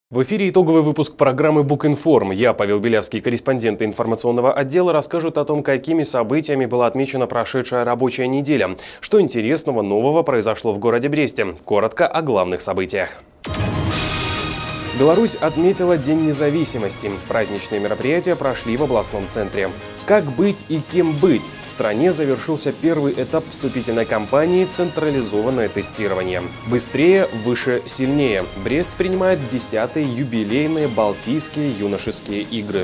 В эфире итоговый выпуск программы «Букинформ». Я, Павел Белявский, корреспондент информационного отдела, расскажут о том, какими событиями была отмечена прошедшая рабочая неделя. Что интересного нового произошло в городе Бресте. Коротко о главных событиях. Беларусь отметила День независимости. Праздничные мероприятия прошли в областном центре. Как быть и кем быть? В стране завершился первый этап вступительной кампании «Централизованное тестирование». Быстрее, выше, сильнее. Брест принимает 10-е юбилейные Балтийские юношеские игры.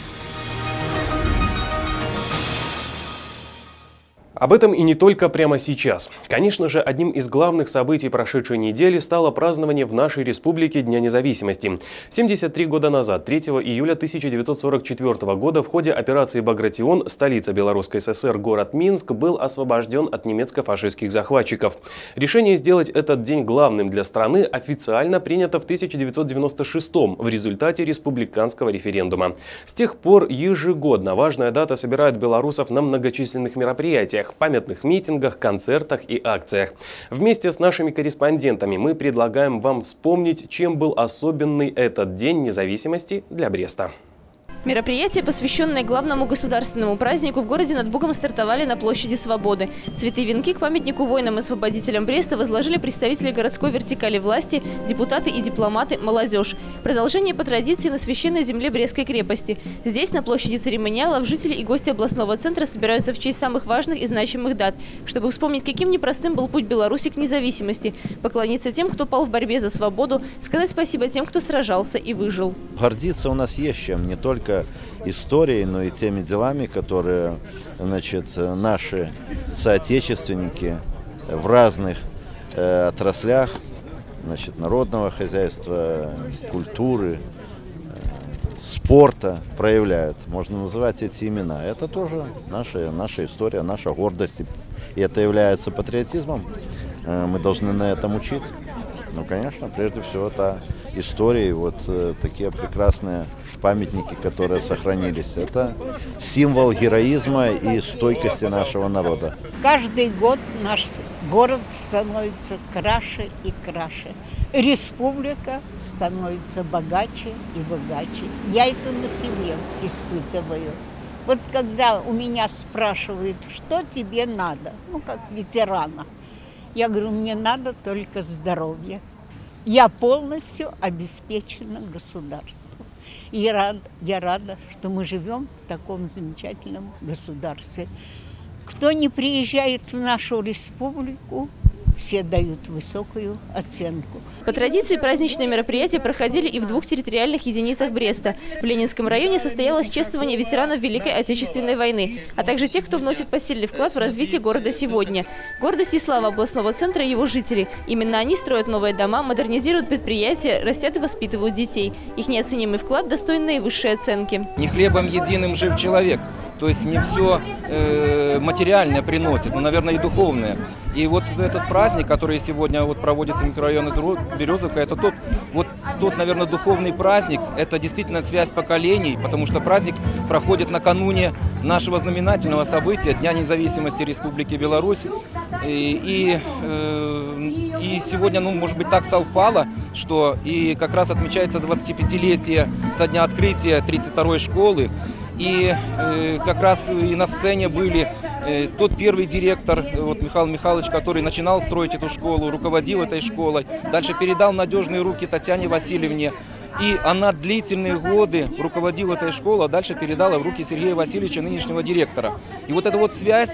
Об этом и не только прямо сейчас. Конечно же, одним из главных событий прошедшей недели стало празднование в нашей республике Дня независимости. 73 года назад, 3 июля 1944 года, в ходе операции «Багратион» столица Белорусской ССР, город Минск, был освобожден от немецко-фашистских захватчиков. Решение сделать этот день главным для страны официально принято в 1996 в результате республиканского референдума. С тех пор ежегодно важная дата собирает белорусов на многочисленных мероприятиях, памятных митингах, концертах и акциях. Вместе с нашими корреспондентами мы предлагаем вам вспомнить, чем был особенный этот День независимости для Бреста. Мероприятия, посвященные главному государственному празднику, в городе над Бугом стартовали на площади Свободы. Цветы и венки к памятнику воинам-освободителям Бреста возложили представители городской вертикали власти, депутаты и дипломаты, молодежь. Продолжение по традиции на священной земле Брестской крепости. Здесь, на площади церемониалов, жители и гости областного центра собираются в честь самых важных и значимых дат, чтобы вспомнить, каким непростым был путь Беларуси к независимости, поклониться тем, кто пал в борьбе за свободу, сказать спасибо тем, кто сражался и выжил. Гордиться у нас есть чем, не только историей, но и теми делами, которые, наши соотечественники в разных отраслях, народного хозяйства, культуры, спорта проявляют. Можно называть эти имена. Это тоже наша история, наша гордость. И это является патриотизмом. Мы должны на этом учиться. Ну, конечно, прежде всего, это история, такие прекрасные памятники, которые сохранились. Это символ героизма и стойкости нашего народа. Каждый год наш город становится краше и краше. Республика становится богаче и богаче. Я это на себе испытываю. Вот когда у меня спрашивают, что тебе надо, как ветерана, я говорю, мне надо только здоровье. Я полностью обеспечена государством. И я рада, что мы живем в таком замечательном государстве. Кто не приезжает в нашу республику, все дают высокую оценку. По традиции праздничные мероприятия проходили и в двух территориальных единицах Бреста. В Ленинском районе состоялось чествование ветеранов Великой Отечественной войны, а также тех, кто вносит посильный вклад в развитие города сегодня. Гордость и слава областного центра и его жителей. Именно они строят новые дома, модернизируют предприятия, растят и воспитывают детей. Их неоценимый вклад достоин наивысшей оценки. Не хлебом единым жив человек. То есть не все материальное приносит, но, наверное, и духовное. И вот этот праздник, который сегодня проводится в микрорайоне Березовка, это тот, наверное, духовный праздник. Это действительно связь поколений, потому что праздник проходит накануне нашего знаменательного события Дня независимости Республики Беларусь. И сегодня, может быть, так совпало, что и как раз отмечается 25-летие со дня открытия 32-й школы. И как раз и на сцене были тот первый директор, Михаил Михайлович, который начинал строить эту школу, руководил этой школой, дальше передал в надежные руки Татьяне Васильевне. И она длительные годы руководила этой школой, а дальше передала в руки Сергея Васильевича, нынешнего директора. И эта связь,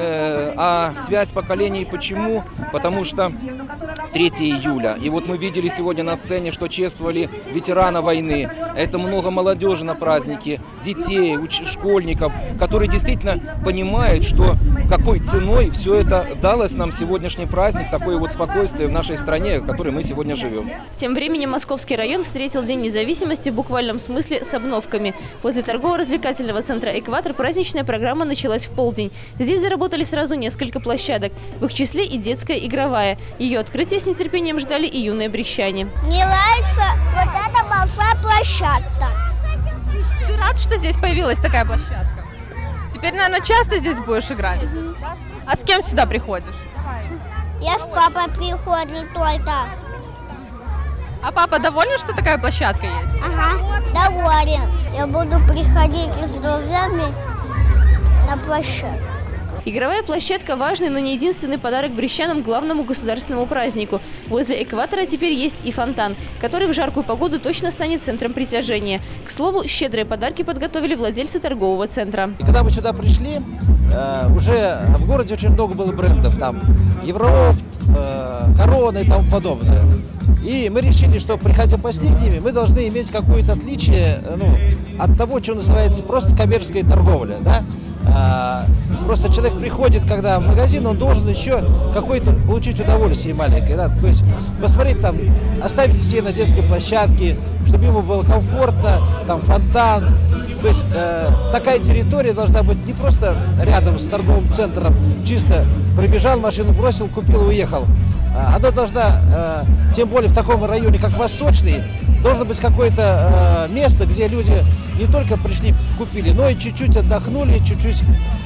связь поколений, почему? Потому что 3 июля, и мы видели сегодня на сцене, что чествовали ветерана войны. Это много молодежи на празднике, детей, школьников, которые действительно понимают, что какой ценой все это далось нам сегодняшний праздник, такое спокойствие в нашей стране, в которой мы сегодня живем. Тем временем Московский район встретил День независимости в буквальном смысле с обновками. Возле торгово-развлекательного центра «Экватор» праздничная программа началась в полдень. Здесь заработали сразу несколько площадок, в их числе и детская игровая. Ее открытие с нетерпением ждали и юные брестчане. Мне нравится эта большая площадка. Ты рад, что здесь появилась такая площадка? Теперь, наверное, часто здесь будешь играть? А с кем сюда приходишь? Я с папой приходжу только. А папа доволен, что такая площадка есть? Ага, доволен. Я буду приходить с друзьями на площадку. Игровая площадка – важный, но не единственный подарок брестчанам к главному государственному празднику. Возле экватора теперь есть и фонтан, который в жаркую погоду точно станет центром притяжения. К слову, щедрые подарки подготовили владельцы торгового центра. И когда мы сюда пришли, уже в городе очень много было брендов. Там Европ, Корона и тому подобное. И мы решили, что, приходя пасти к ними, мы должны иметь какое-то отличие от того, что называется просто коммерческая торговля. Да? Просто человек приходит, когда в магазин, он должен еще какое-то получить удовольствие маленькое. Да? То есть посмотреть там, оставить детей на детской площадке, чтобы ему было комфортно, там фонтан. То есть такая территория должна быть не просто рядом с торговым центром, чисто прибежал, машину бросил, купил и уехал. Она должна, тем более в таком районе, как Восточный, должно быть какое-то место, где люди не только пришли, купили, но и чуть-чуть отдохнули, чуть-чуть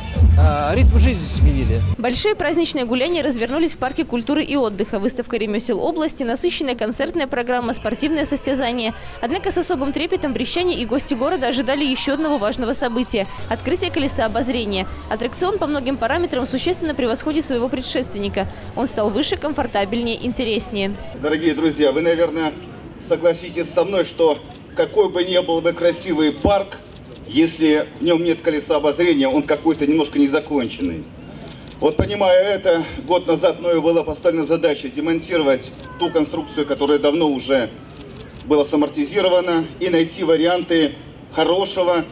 ритм жизни сменили. Большие праздничные гуляния развернулись в парке культуры и отдыха. Выставка ремесел области, насыщенная концертная программа, спортивное состязание. Однако с особым трепетом брестчане и гости города ожидали еще одного важного события – открытие колеса обозрения. Аттракцион по многим параметрам существенно превосходит своего предшественника. Он стал выше, комфортабельнее, интереснее. Дорогие друзья, вы, наверное, согласитесь со мной, что какой бы ни был бы красивый парк, если в нем нет колеса обозрения, он какой-то немножко незаконченный. Вот понимая это, год назад мною была поставлена задача демонтировать ту конструкцию, которая давно уже была самортизирована, и найти варианты хорошего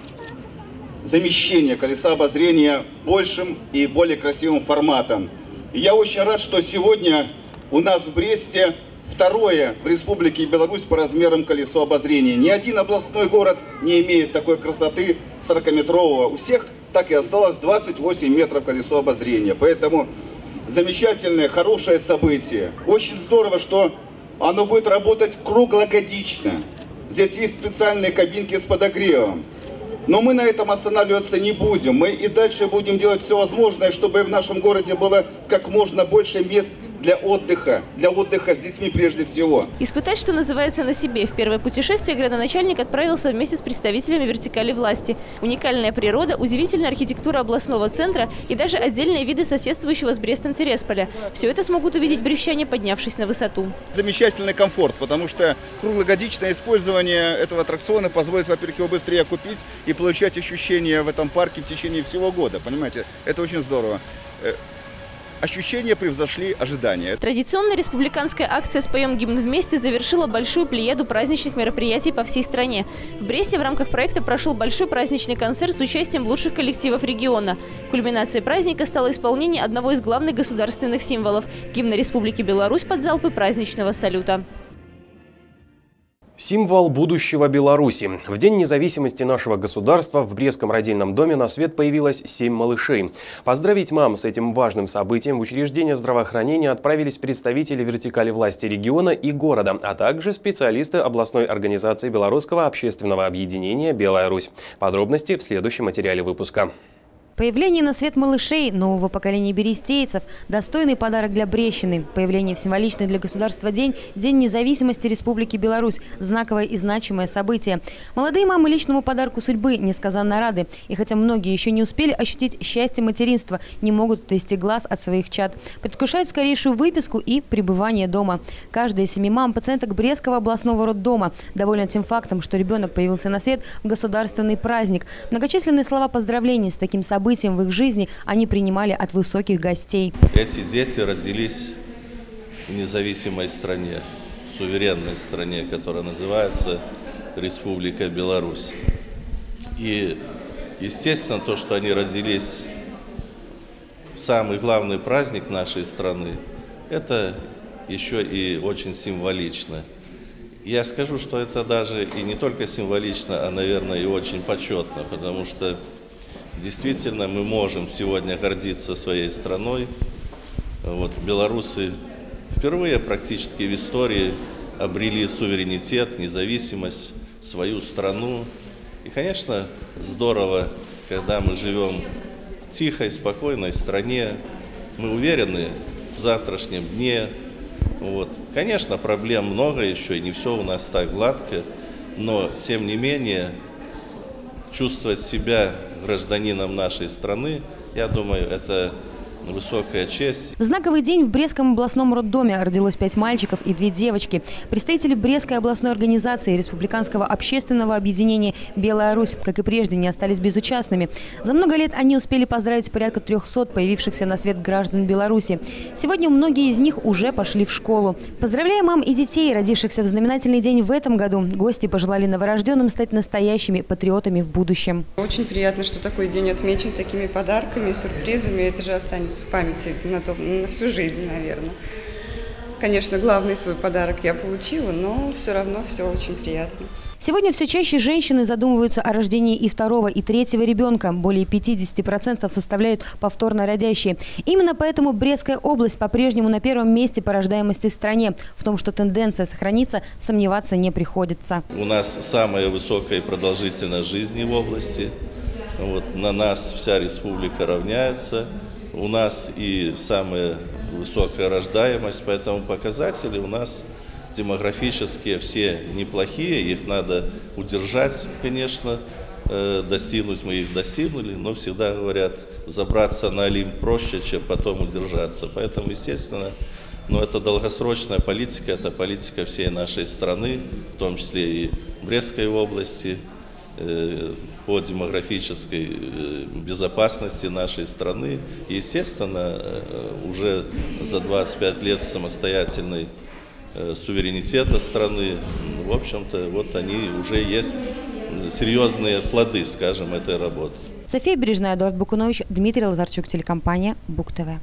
замещения колеса обозрения большим и более красивым форматом. И я очень рад, что сегодня у нас в Бресте второе в Республике Беларусь по размерам колесо обозрения. Ни один областной город не имеет такой красоты 40-метрового. У всех так и осталось 28 метров колесо обозрения. Поэтому замечательное, хорошее событие. Очень здорово, что оно будет работать круглогодично. Здесь есть специальные кабинки с подогревом. Но мы на этом останавливаться не будем. Мы и дальше будем делать все возможное, чтобы в нашем городе было как можно больше мест для отдыха с детьми прежде всего. Испытать, что называется, на себе. В первое путешествие градоначальник отправился вместе с представителями вертикали власти. Уникальная природа, удивительная архитектура областного центра и даже отдельные виды соседствующего с Брестом Тересполя. Все это смогут увидеть брестчане, поднявшись на высоту. Замечательный комфорт, потому что круглогодичное использование этого аттракциона позволит, во-первых, его быстрее купить и получать ощущения в этом парке в течение всего года. Понимаете, это очень здорово. Ощущения превзошли ожидания. Традиционная республиканская акция «Споем гимн вместе» завершила большую плеяду праздничных мероприятий по всей стране. В Бресте в рамках проекта прошел большой праздничный концерт с участием лучших коллективов региона. Кульминацией праздника стало исполнение одного из главных государственных символов – гимна Республики Беларусь под залпы праздничного салюта. Символ будущего Беларуси. В День независимости нашего государства в Брестском родильном доме на свет появилось 7 малышей. Поздравить мам с этим важным событием в учреждение здравоохранения отправились представители вертикали власти региона и города, а также специалисты областной организации Белорусского общественного объединения «Белая Русь». Подробности в следующем материале выпуска. Появление на свет малышей нового поколения берестейцев – достойный подарок для Брестщины. Появление в символичный для государства день – День независимости Республики Беларусь – знаковое и значимое событие. Молодые мамы личному подарку судьбы несказанно рады. И хотя многие еще не успели ощутить счастье материнства, не могут отвести глаз от своих чад. Предвкушают скорейшую выписку и пребывание дома. Каждая из 7 мам пациенток Брестского областного роддома довольна тем фактом, что ребенок появился на свет в государственный праздник. Многочисленные слова поздравлений с таким событием в их жизни они принимали от высоких гостей. Эти дети родились в независимой стране, суверенной стране, которая называется Республика Беларусь. И, естественно, то, что они родились в самый главный праздник нашей страны, это еще и очень символично. Я скажу, что это даже и не только символично, а, наверное, и очень почетно, потому что действительно, мы можем сегодня гордиться своей страной. Вот, белорусы впервые практически в истории обрели суверенитет, независимость, свою страну. И, конечно, здорово, когда мы живем в тихой, спокойной стране. Мы уверены в завтрашнем дне, Вот. Конечно, проблем много еще, и не все у нас так гладко, но тем не менее чувствовать себя гражданином нашей страны, я думаю, это высокая честь. В знаковый день в Брестском областном роддоме родилось 5 мальчиков и 2 девочки. Представители Брестской областной организации Республиканского общественного объединения «Белая Русь», как и прежде, не остались безучастными. За много лет они успели поздравить порядка 300 появившихся на свет граждан Беларуси. Сегодня многие из них уже пошли в школу. Поздравляя мам и детей, родившихся в знаменательный день в этом году, гости пожелали новорожденным стать настоящими патриотами в будущем. Очень приятно, что такой день отмечен такими подарками, сюрпризами. Это же останется в памяти на всю жизнь, наверное. Конечно, главный свой подарок я получила, но все равно все очень приятно. Сегодня все чаще женщины задумываются о рождении и второго, и третьего ребенка. Более 50% составляют повторно родящие. Именно поэтому Брестская область по-прежнему на первом месте по рождаемости в стране. В том, что тенденция сохранится, сомневаться не приходится. У нас самая высокая продолжительность жизни в области. Вот, на нас вся республика равняется. У нас и самая высокая рождаемость, поэтому показатели у нас демографические все неплохие, их надо удержать, конечно, достигнуть мы их достигнули, но всегда говорят, забраться на Олимп проще, чем потом удержаться. Поэтому, естественно, это долгосрочная политика, это политика всей нашей страны, в том числе и Брестской области, по демографической безопасности нашей страны. И, естественно, уже за 25 лет самостоятельной суверенитета страны, в общем-то, вот они уже есть серьезные плоды, скажем, этой работы. София Бережная, Эдуард Букунович, Дмитрий Лазарчук, телекомпания БУК-ТВ.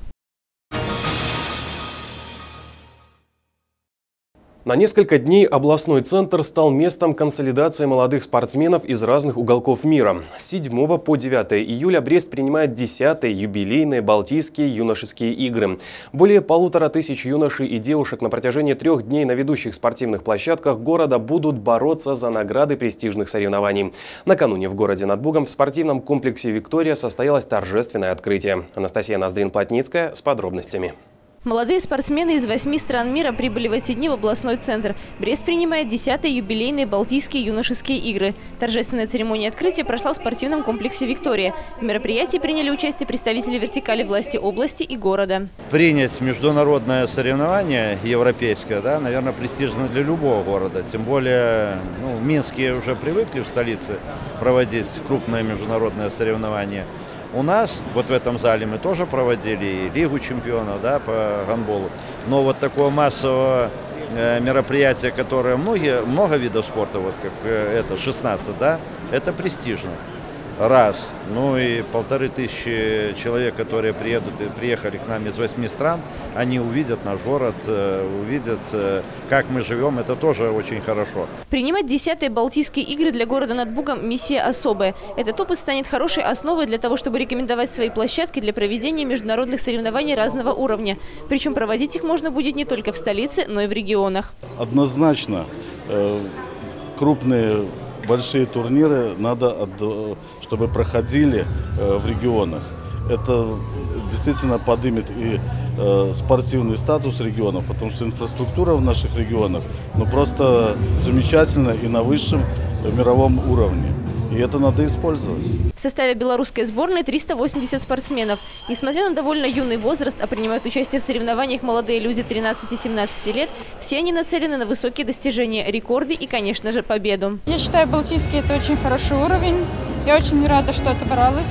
На несколько дней областной центр стал местом консолидации молодых спортсменов из разных уголков мира. С 7 по 9 июля Брест принимает 10-е юбилейные Балтийские юношеские игры. Более 1500 юношей и девушек на протяжении 3 дней на ведущих спортивных площадках города будут бороться за награды престижных соревнований. Накануне в городе над Бугом в спортивном комплексе «Виктория» состоялось торжественное открытие. Анастасия Ноздрин-Плотницкая с подробностями. Молодые спортсмены из 8 стран мира прибыли в эти дни в областной центр. Брест принимает 10-е юбилейные Балтийские юношеские игры. Торжественная церемония открытия прошла в спортивном комплексе «Виктория». В мероприятии приняли участие представители вертикали власти области и города. Принять международное соревнование европейское, да, наверное, престижно для любого города. Тем более, в Минске уже привыкли в столице проводить крупное международное соревнование. У нас, вот в этом зале мы тоже проводили и Лигу чемпионов, да, по гандболу. Но вот такого массового мероприятия, которое много видов спорта, вот как это, 16, да, это престижно. Раз. И 1500 человек, которые приехали к нам из 8 стран, они увидят наш город, увидят, как мы живем. Это тоже очень хорошо. Принимать 10-е Балтийские игры для города над Бугом – миссия особая. Этот опыт станет хорошей основой для того, чтобы рекомендовать свои площадки для проведения международных соревнований разного уровня. Причем проводить их можно будет не только в столице, но и в регионах. Однозначно крупные большие турниры надо, чтобы проходили в регионах. Это действительно поднимет и спортивный статус регионов, потому что инфраструктура в наших регионах просто замечательна и на высшем мировом уровне. И это надо использовать. В составе белорусской сборной 380 спортсменов. Несмотря на довольно юный возраст, а принимают участие в соревнованиях молодые люди 13-17 лет, все они нацелены на высокие достижения, рекорды и, конечно же, победу. Я считаю, Балтийский – это очень хороший уровень. Я очень рада, что отобралась.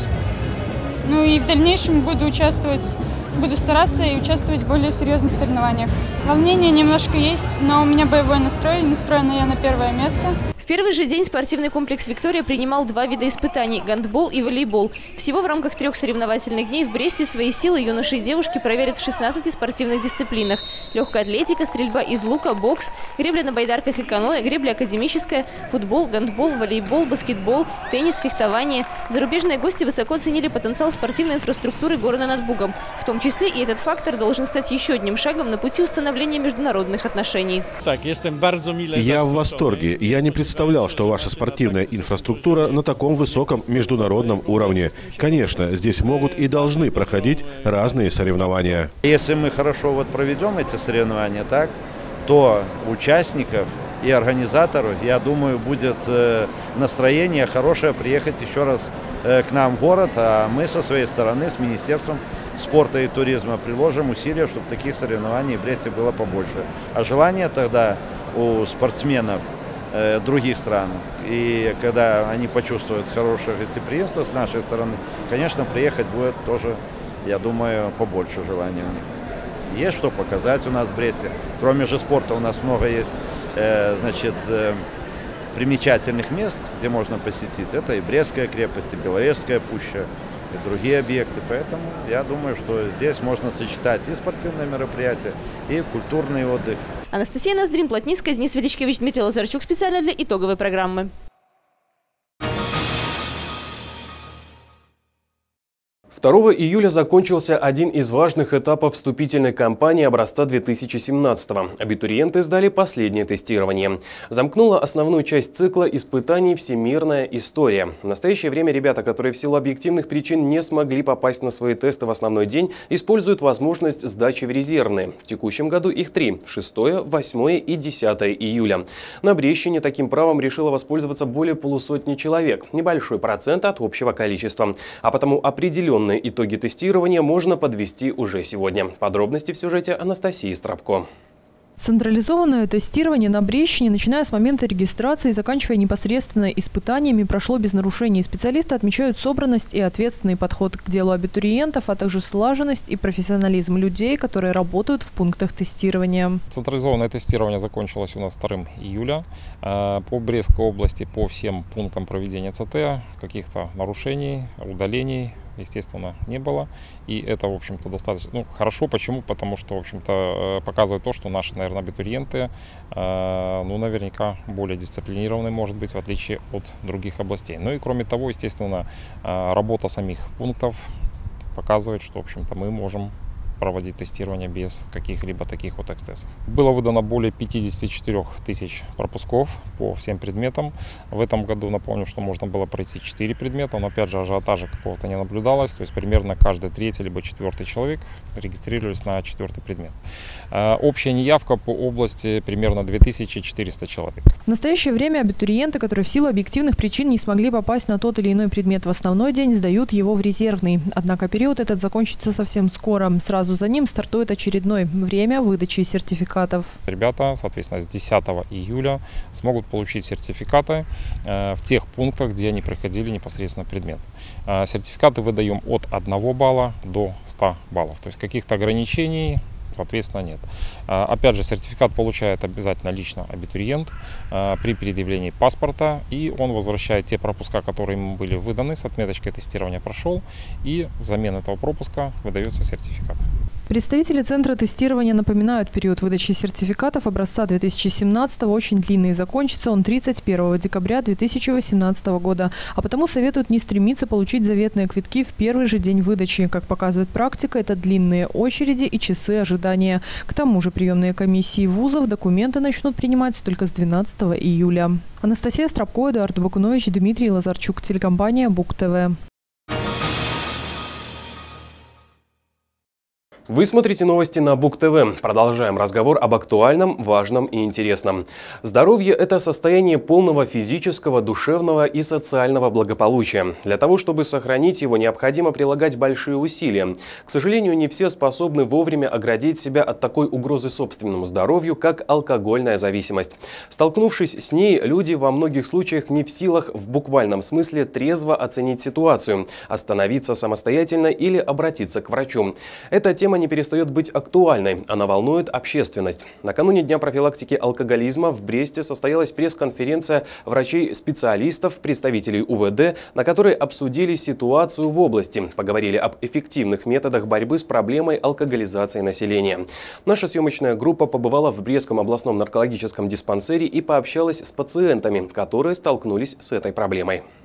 И в дальнейшем буду стараться и участвовать в более серьезных соревнованиях. Волнение немножко есть, но у меня боевой настрой. Настроена я на 1-е место. В первый же день спортивный комплекс «Виктория» принимал 2 вида испытаний – гандбол и волейбол. Всего в рамках 3 соревновательных дней в Бресте свои силы юноши и девушки проверят в 16 спортивных дисциплинах – легкая атлетика, стрельба из лука, бокс, гребля на байдарках и каноэ, гребля академическая, футбол, гандбол, волейбол, баскетбол, теннис, фехтование. Зарубежные гости высоко оценили потенциал спортивной инфраструктуры города над Бугом, в том числе и этот фактор должен стать еще одним шагом на пути установления международных отношений. Я в восторге. Я не представлял, что ваша спортивная инфраструктура на таком высоком международном уровне. Конечно, здесь могут и должны проходить разные соревнования. Если мы хорошо проведем эти соревнования, так, то участников и организаторов, я думаю, будет настроение хорошее приехать еще раз к нам в город, а мы со своей стороны, с Министерством спорта и туризма приложим усилия, чтобы таких соревнований в Бресте было побольше. А желание тогда у спортсменов других стран, и когда они почувствуют хорошее гостеприимство с нашей стороны, конечно, приехать будет тоже, я думаю, побольше желания у них. Есть что показать у нас в Бресте. Кроме же спорта у нас много есть, примечательных мест, где можно посетить. Это и Брестская крепость, и Беловежская пуща, и другие объекты. Поэтому я думаю, что здесь можно сочетать и спортивные мероприятия, и культурный отдых. Анастасия Ноздрин, Плотницкая, Денис Величкович, Дмитрий Лазарчук. Специально для итоговой программы. 2 июля закончился один из важных этапов вступительной кампании образца 2017-го. Абитуриенты сдали последнее тестирование. Замкнула основную часть цикла испытаний «Всемирная история». В настоящее время ребята, которые в силу объективных причин не смогли попасть на свои тесты в основной день, используют возможность сдачи в резервные. В текущем году их 3 – 6, 8 и 10 июля. На Брестщине таким правом решило воспользоваться более полусотни человек. Небольшой процент от общего количества. А потому определенные итоги тестирования можно подвести уже сегодня. Подробности в сюжете Анастасии Страбко. Централизованное тестирование на Брестщине, начиная с момента регистрации и заканчивая непосредственно испытаниями, прошло без нарушений. Специалисты отмечают собранность и ответственный подход к делу абитуриентов, а также слаженность и профессионализм людей, которые работают в пунктах тестирования. Централизованное тестирование закончилось у нас 2 июля. По Брестской области по всем пунктам проведения ЦТ каких-то нарушений, удалений, естественно, не было. И это, в общем-то, достаточно хорошо. Почему? Потому что, в общем-то, показывает то, что наши, наверное, абитуриенты, наверняка более дисциплинированы, может быть, в отличие от других областей. Ну и, кроме того, естественно, работа самих пунктов показывает, что, в общем-то, мы можем проводить тестирование без каких-либо таких вот эксцессов. Было выдано более 54 тысяч пропусков по всем предметам. В этом году, напомню, что можно было пройти 4 предмета, но опять же ажиотажа какого-то не наблюдалось, то есть примерно каждый 3-й либо 4-й человек регистрировались на 4-й предмет. Общая неявка по области примерно 2400 человек. В настоящее время абитуриенты, которые в силу объективных причин не смогли попасть на тот или иной предмет в основной день, сдают его в резервный. Однако период этот закончится совсем скоро. Сразу за ним стартует очередное время выдачи сертификатов. Ребята, соответственно, с 10 июля смогут получить сертификаты в тех пунктах, где они проходили непосредственно предмет. Сертификаты выдаем от 1 балла до 100 баллов. То есть каких-то ограничений, соответственно, нет. Опять же, сертификат получает обязательно лично абитуриент при предъявлении паспорта, и он возвращает те пропуска, которые ему были выданы, с отметочкой тестирования прошел, и взамен этого пропуска выдается сертификат. Представители Центра тестирования напоминают, период выдачи сертификатов образца 2017 очень длинный. Закончится он 31 декабря 2018 года. А потому советуют не стремиться получить заветные квитки в первый же день выдачи. Как показывает практика, это длинные очереди и часы ожидания. К тому же приемные комиссии вузов документы начнут принимать только с 12 июля. Анастасия Страбко, Эдуард Бакунович, Дмитрий Лазарчук, телекомпания Бук-ТВ. Вы смотрите новости на Бук-ТВ. Продолжаем разговор об актуальном, важном и интересном. Здоровье – это состояние полного физического, душевного и социального благополучия. Для того, чтобы сохранить его, необходимо прилагать большие усилия. К сожалению, не все способны вовремя оградить себя от такой угрозы собственному здоровью, как алкогольная зависимость. Столкнувшись с ней, люди во многих случаях не в силах в буквальном смысле трезво оценить ситуацию, остановиться самостоятельно или обратиться к врачу. Эта тема не перестает быть актуальной. Она волнует общественность. Накануне Дня профилактики алкоголизма в Бресте состоялась пресс-конференция врачей-специалистов, представителей УВД, на которой обсудили ситуацию в области, поговорили об эффективных методах борьбы с проблемой алкоголизации населения. Наша съемочная группа побывала в Брестском областном наркологическом диспансере и пообщалась с пациентами, которые столкнулись с этой проблемой.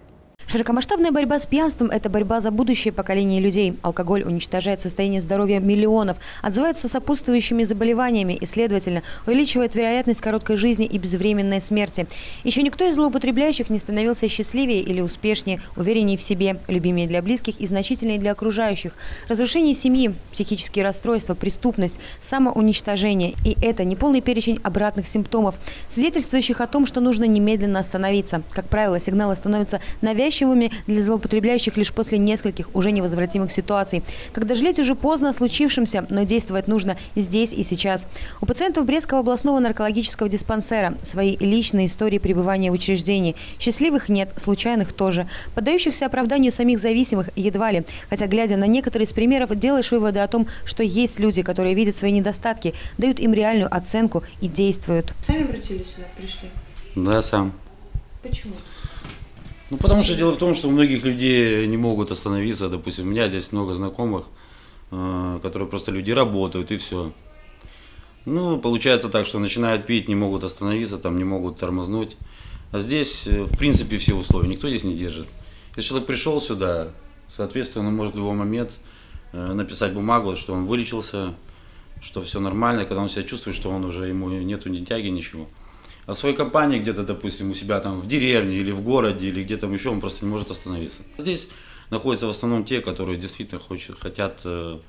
Широкомасштабная борьба с пьянством – это борьба за будущее поколение людей. Алкоголь уничтожает состояние здоровья миллионов, отзывается сопутствующими заболеваниями и, следовательно, увеличивает вероятность короткой жизни и безвременной смерти. Еще никто из злоупотребляющих не становился счастливее или успешнее, увереннее в себе, любимее для близких и значительнее для окружающих. Разрушение семьи, психические расстройства, преступность, самоуничтожение. И это не полный перечень обратных симптомов, свидетельствующих о том, что нужно немедленно остановиться. Как правило, сигналы становятся навязчивыми для злоупотребляющих лишь после нескольких уже невозвратимых ситуаций. Когда жалеть уже поздно о случившемся, но действовать нужно здесь и сейчас. У пациентов Брестского областного наркологического диспансера свои личные истории пребывания в учреждении. Счастливых нет, случайных тоже. Поддающихся оправданию самих зависимых едва ли. Хотя, глядя на некоторые из примеров, делаешь выводы о том, что есть люди, которые видят свои недостатки, дают им реальную оценку и действуют. Сами обратились сюда, пришли? Да, сам. Почему? Ну, потому что дело в том, что у многих людей не могут остановиться. Допустим, у меня здесь много знакомых, которые просто люди работают и все. Ну, получается так, что начинают пить, не могут остановиться, там, не могут тормознуть. А здесь, в принципе, все условия, никто здесь не держит. Если человек пришел сюда, соответственно, он может в любой момент написать бумагу, что он вылечился, что все нормально, когда он себя чувствует, что он уже, ему нету ни тяги, ничего. А в своей компании где-то, допустим, у себя там в деревне или в городе, или где-то еще, он просто не может остановиться. Здесь находятся в основном те, которые действительно хотят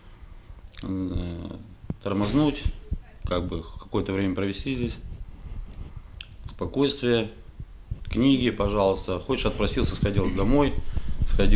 тормознуть, как бы какое-то время провести здесь. Спокойствие, книги, пожалуйста. Хочешь, отпросился, сходил домой, сходил,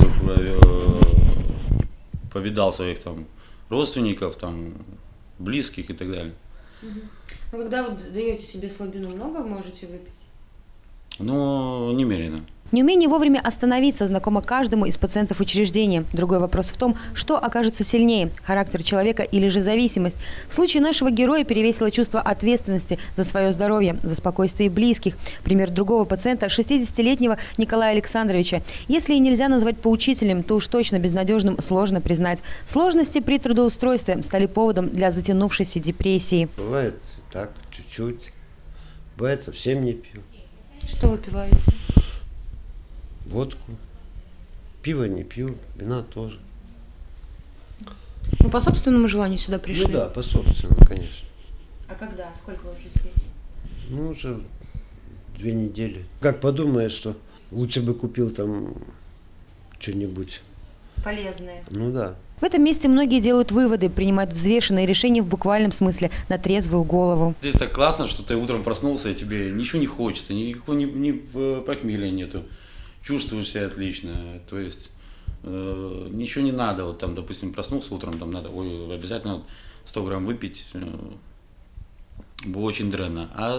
повидал своих там родственников, там, близких и так далее. Но когда вы даете себе слабину, много можете выпить? Ну, немерено. Неумение вовремя остановиться знакомо каждому из пациентов учреждения. Другой вопрос в том, что окажется сильнее – характер человека или же зависимость. В случае нашего героя перевесило чувство ответственности за свое здоровье, за спокойствие близких. Пример другого пациента – 60-летнего Николая Александровича. Если и нельзя назвать поучительным, то уж точно безнадежным сложно признать. Сложности при трудоустройстве стали поводом для затянувшейся депрессии. Бывает так, чуть-чуть. Бывает, совсем не пью. Что вы пиваете? Водку. Пиво не пью, вина тоже. Ну, по собственному желанию сюда пришли? Ну да, по собственному, конечно. А когда? Сколько вы уже здесь? Ну, уже 2 недели. Как подумаешь, что лучше бы купил там что-нибудь. Полезное. Ну да. В этом месте многие делают выводы, принимают взвешенные решения в буквальном смысле, на трезвую голову. Здесь так классно, что ты утром проснулся, и тебе ничего не хочется, никакого ни похмелья нету. Чувствуешь себя отлично, то есть ничего не надо, вот там, допустим, проснулся утром, там надо, обязательно 100 грамм выпить, было очень дрянно. А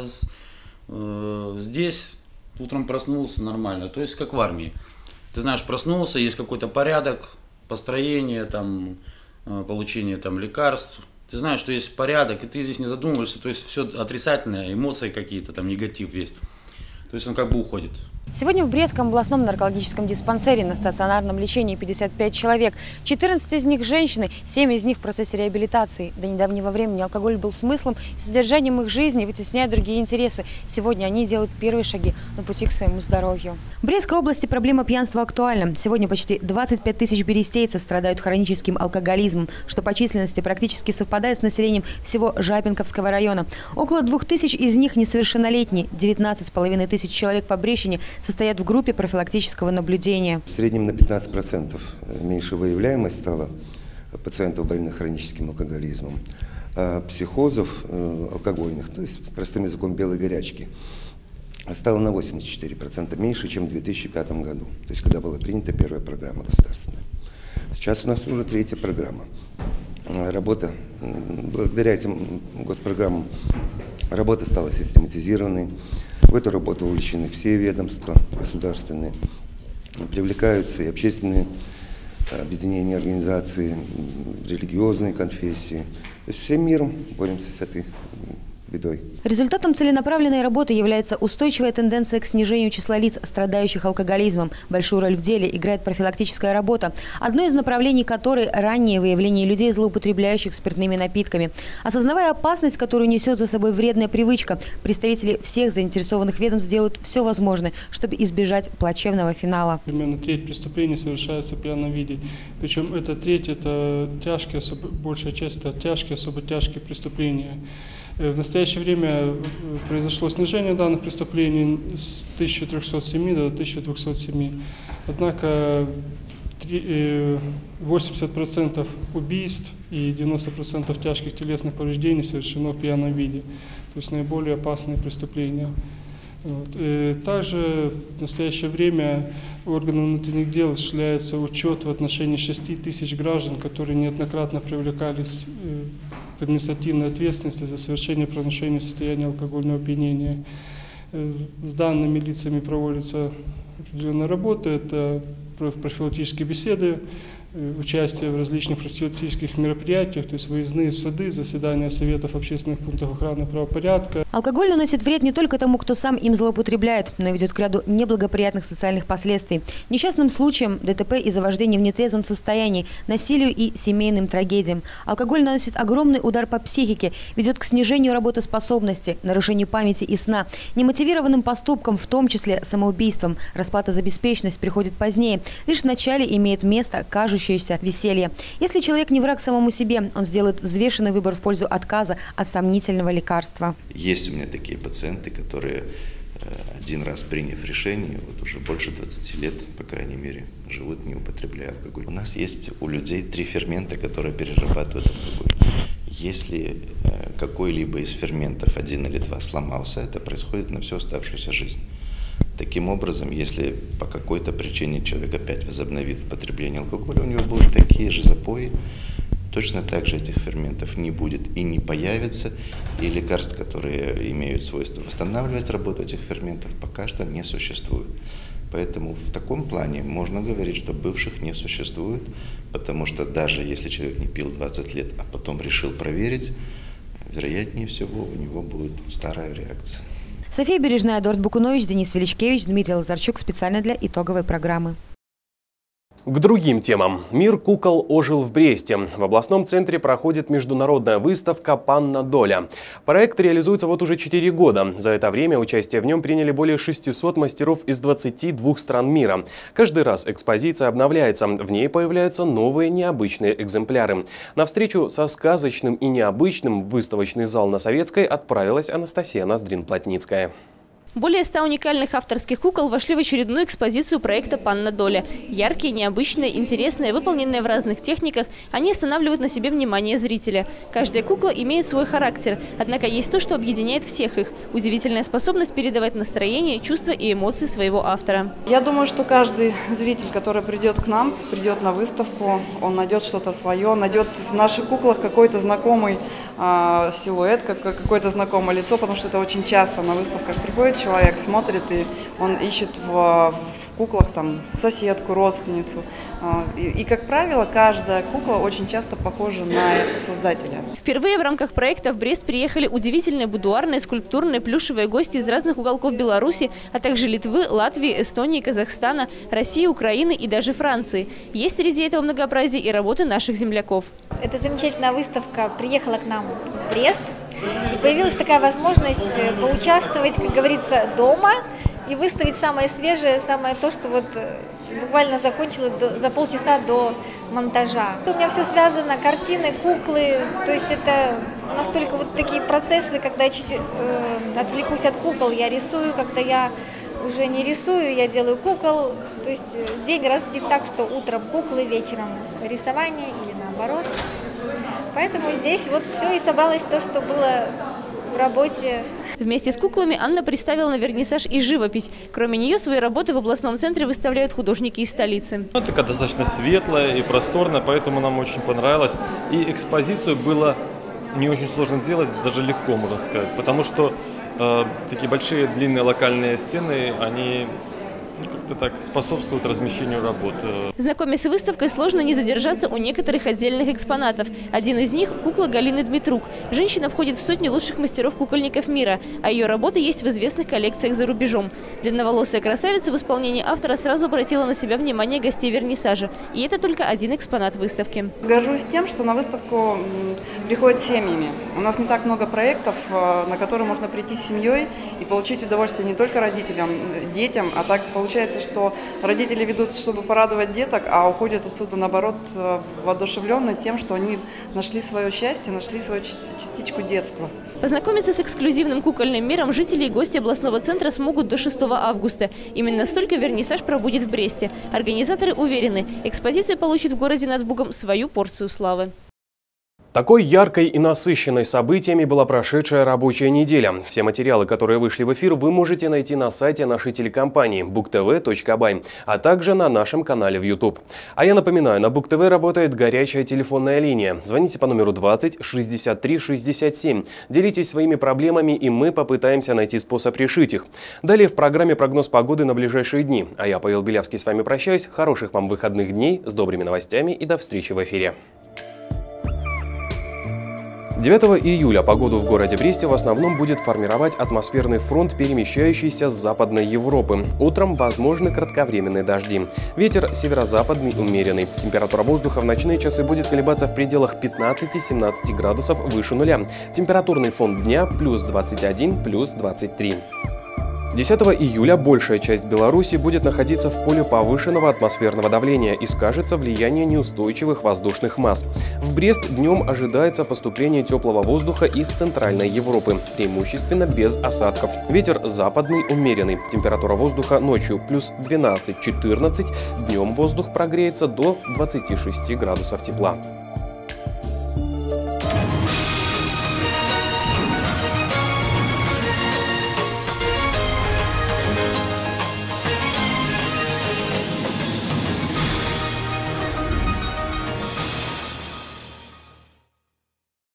здесь утром проснулся нормально, то есть как в армии. Ты знаешь, проснулся, есть какой-то порядок, построение, там, получение там, лекарств. Ты знаешь, что есть порядок, и ты здесь не задумываешься, то есть все отрицательное, эмоции какие-то, там негатив есть. То есть он как бы уходит. Сегодня в Брестском областном наркологическом диспансере на стационарном лечении 55 человек. 14 из них женщины, 7 из них в процессе реабилитации. До недавнего времени алкоголь был смыслом и содержанием их жизни, вытесняя другие интересы. Сегодня они делают первые шаги на пути к своему здоровью. В Брестской области проблема пьянства актуальна. Сегодня почти 25 тысяч берестейцев страдают хроническим алкоголизмом, что по численности практически совпадает с населением всего Жапинковского района. Около 2000 из них несовершеннолетние, 19,5 тысяч человек по Брещине состоят в группе профилактического наблюдения. В среднем на 15% меньше выявляемость стала пациентов, больных хроническим алкоголизмом, а психозов алкогольных, то есть простым языком белой горячки, стало на 84% меньше, чем в 2005 году, то есть когда была принята первая программа государственная. Сейчас у нас уже 3-я программа. Работа, благодаря этим госпрограммам, работа стала систематизированной. В эту работу увлечены все ведомства государственные, привлекаются и общественные объединения, организации, религиозные конфессии. То есть всем миром боремся с этой бедой. Результатом целенаправленной работы является устойчивая тенденция к снижению числа лиц, страдающих алкоголизмом. Большую роль в деле играет профилактическая работа, одно из направлений которой – раннее выявление людей, злоупотребляющих спиртными напитками. Осознавая опасность, которую несет за собой вредная привычка, представители всех заинтересованных ведомств делают все возможное, чтобы избежать плачевного финала. Примерно треть преступлений совершается в пьяном виде. Причем эта треть – это тяжкие, большая часть – это тяжкие, особо тяжкие преступления. В настоящее время произошло снижение данных преступлений с 1307 до 1207. Однако 80% убийств и 90% тяжких телесных повреждений совершено в пьяном виде. То есть наиболее опасные преступления. Также в настоящее время органам внутренних дел осуществляется учет в отношении 6 тысяч граждан, которые неоднократно привлекались к административной ответственности за совершение правонарушения в состоянии алкогольного опьянения. С данными лицами проводится определенная работа, это профилактические беседы, участие в различных профилактических мероприятиях, то есть выездные суды, заседания советов общественных пунктов охраны правопорядка. Алкоголь наносит вред не только тому, кто сам им злоупотребляет, но и ведет к ряду неблагоприятных социальных последствий. Несчастным случаям, ДТП из-за вождения в нетрезвом состоянии, насилию и семейным трагедиям. Алкоголь наносит огромный удар по психике, ведет к снижению работоспособности, нарушению памяти и сна, немотивированным поступкам, в том числе самоубийством. Расплата за беспечность приходит позднее. Лишь в начале имеет место кажущееся веселье. Если человек не враг самому себе, он сделает взвешенный выбор в пользу отказа от сомнительного лекарства. Есть у меня такие пациенты, которые один раз приняв решение, вот уже больше 20 лет, по крайней мере, живут, не употребляя алкоголь. У нас есть у людей 3 фермента, которые перерабатывают алкоголь. Если какой-либо из ферментов, 1 или 2, сломался, это происходит на всю оставшуюся жизнь. Таким образом, если по какой-то причине человек опять возобновит употребление алкоголя, у него будут такие же запои, точно так же этих ферментов не будет и не появится, и лекарств, которые имеют свойство восстанавливать работу этих ферментов, пока что не существует. Поэтому в таком плане можно говорить, что бывших не существует, потому что даже если человек не пил 20 лет, а потом решил проверить, вероятнее всего у него будет старая реакция. София Бережная, Эдуард Букунович, Денис Величкевич, Дмитрий Лазарчук специально для итоговой программы. К другим темам. Мир кукол ожил в Бресте. В областном центре проходит международная выставка «Панна Доля». Проект реализуется вот уже 4 года. За это время участие в нем приняли более 600 мастеров из 22 стран мира. Каждый раз экспозиция обновляется. В ней появляются новые необычные экземпляры. На встречу со сказочным и необычным в выставочный зал на Советской отправилась Анастасия Ноздрин-Плотницкая. Более 100 уникальных авторских кукол вошли в очередную экспозицию проекта «Панна Доля». Яркие, необычные, интересные, выполненные в разных техниках, они останавливают на себе внимание зрителя. Каждая кукла имеет свой характер, однако есть то, что объединяет всех их – удивительная способность передавать настроение, чувства и эмоции своего автора. Я думаю, что каждый зритель, который придет к нам, придет на выставку, он найдет что-то свое, найдет в наших куклах какой-то знакомый силуэт, какое-то знакомое лицо, потому что это очень часто на выставках приходит человек, смотрит, и он ищет в куклах там соседку, родственницу. И, как правило, каждая кукла очень часто похожа на создателя. Впервые в рамках проекта в Брест приехали удивительные будуарные, скульптурные, плюшевые гости из разных уголков Беларуси, а также Литвы, Латвии, Эстонии, Казахстана, России, Украины и даже Франции. Есть среди этого многообразия и работы наших земляков. Эта замечательная выставка приехала к нам в Брест. И появилась такая возможность поучаствовать, как говорится, дома и выставить самое свежее, самое то, что вот буквально закончила за полчаса до монтажа. У меня все связано, картины, куклы, то есть это настолько вот такие процессы, когда я чуть отвлекусь от кукол, я рисую, когда я уже не рисую, я делаю кукол, то есть день разбит так, что утром куклы, вечером рисование или наоборот. Поэтому здесь вот все и собралось то, что было в работе. Вместе с куклами Анна представила на вернисаж и живопись. Кроме нее, свои работы в областном центре выставляют художники из столицы. Такая достаточно светлая и просторная, поэтому нам очень понравилось. И экспозицию было не очень сложно делать, даже легко, можно сказать. Потому что такие большие длинные локальные стены, они как-то так способствует размещению работ. Знакомясь с выставкой, сложно не задержаться у некоторых отдельных экспонатов. Один из них – кукла Галины Дмитрук. Женщина входит в сотню лучших мастеров-кукольников мира, а ее работы есть в известных коллекциях за рубежом. Длинноволосая красавица в исполнении автора сразу обратила на себя внимание гостей вернисажа. И это только один экспонат выставки. Горжусь тем, что на выставку приходят семьями. У нас не так много проектов, на которые можно прийти с семьей и получить удовольствие не только родителям, детям, а так получается, что родители ведут, чтобы порадовать деток, а уходят отсюда, наоборот, воодушевленные тем, что они нашли свое счастье, нашли свою частичку детства. Познакомиться с эксклюзивным кукольным миром жители и гости областного центра смогут до 6 августа. Именно столько вернисаж пробудет в Бресте. Организаторы уверены, экспозиция получит в городе над Бугом свою порцию славы. Такой яркой и насыщенной событиями была прошедшая рабочая неделя. Все материалы, которые вышли в эфир, вы можете найти на сайте нашей телекомпании bugtv.by, а также на нашем канале в YouTube. А я напоминаю, на Буг-ТВ работает горячая телефонная линия. Звоните по номеру 20 63 67. Делитесь своими проблемами, и мы попытаемся найти способ решить их. Далее в программе прогноз погоды на ближайшие дни. А я, Павел Белявский, с вами прощаюсь. Хороших вам выходных дней, с добрыми новостями и до встречи в эфире. 9 июля погоду в городе Бресте в основном будет формировать атмосферный фронт, перемещающийся с Западной Европы. Утром возможны кратковременные дожди. Ветер северо-западный умеренный. Температура воздуха в ночные часы будет колебаться в пределах 15-17 градусов выше нуля. Температурный фон дня плюс 21, плюс 23. 10 июля большая часть Беларуси будет находиться в поле повышенного атмосферного давления и скажется влияние неустойчивых воздушных масс. В Брест днем ожидается поступление теплого воздуха из Центральной Европы, преимущественно без осадков. Ветер западный умеренный. Температура воздуха ночью плюс 12-14, днем воздух прогреется до 26 градусов тепла.